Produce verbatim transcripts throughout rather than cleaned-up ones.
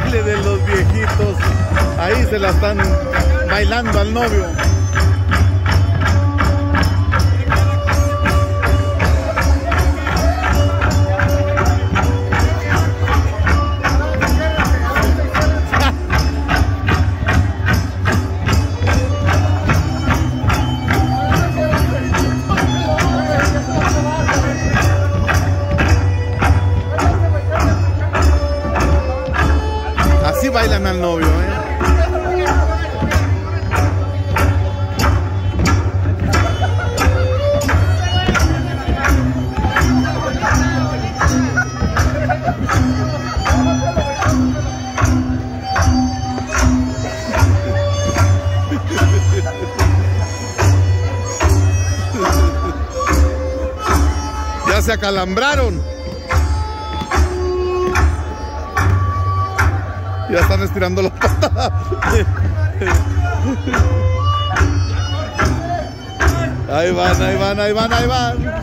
baile de los viejitos. Ahí se la están bailando al novio. Así bailan al novio, ¿eh? Ya se acalambraron. Ya están estirando las patas. Ahí van, ahí van, ahí van, ahí van.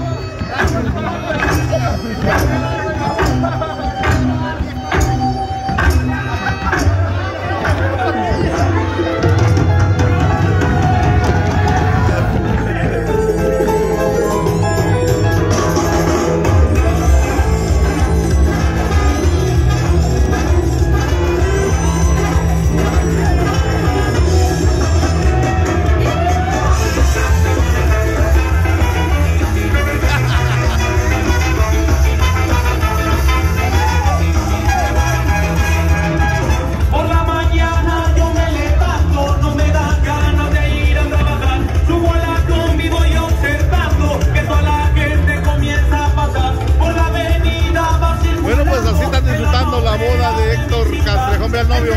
La boda de Héctor Castrejón, ve al novio.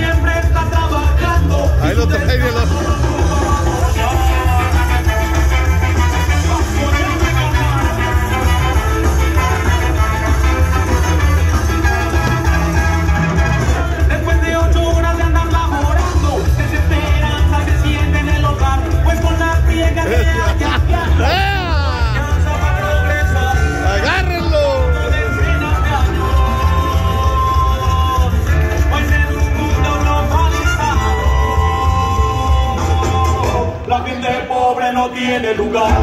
Ahí lo trae, los... Después de ocho horas de andar laborando, desesperanza se siente en el hogar, pues con la friega de allá. ¡Agárrenlo! La gente pobre no tiene lugar.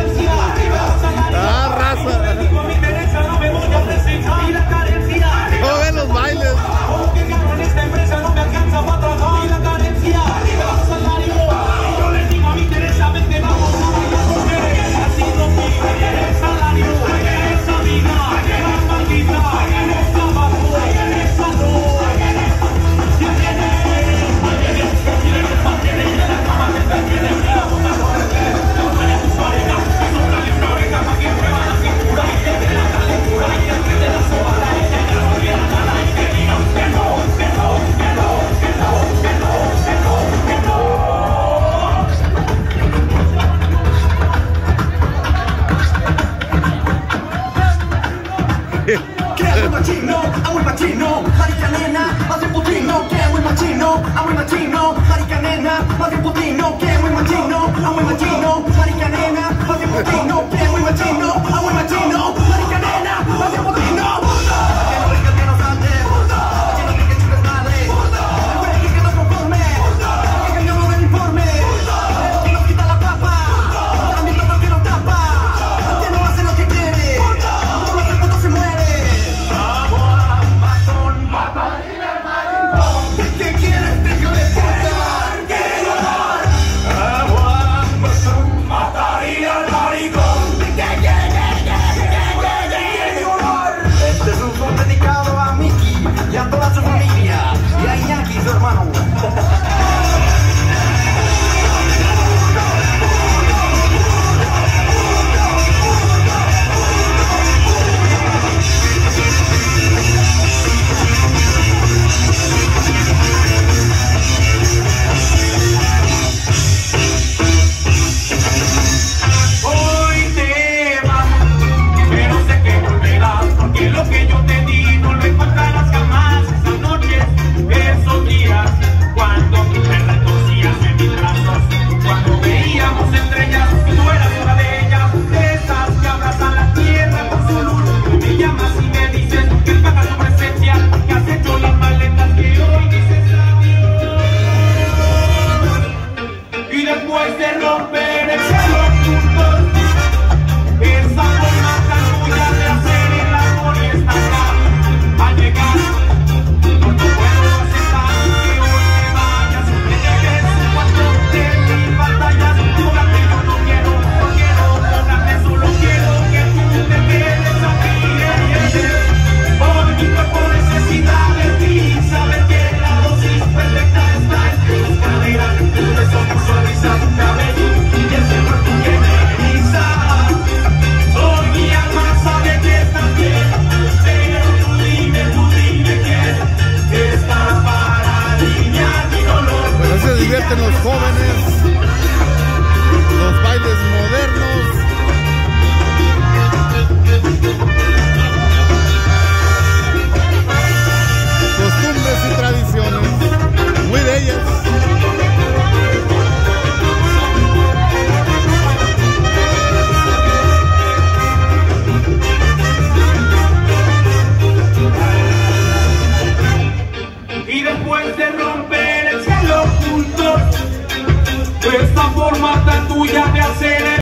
¡Ah, raza! jóvenes, los bailes modernos.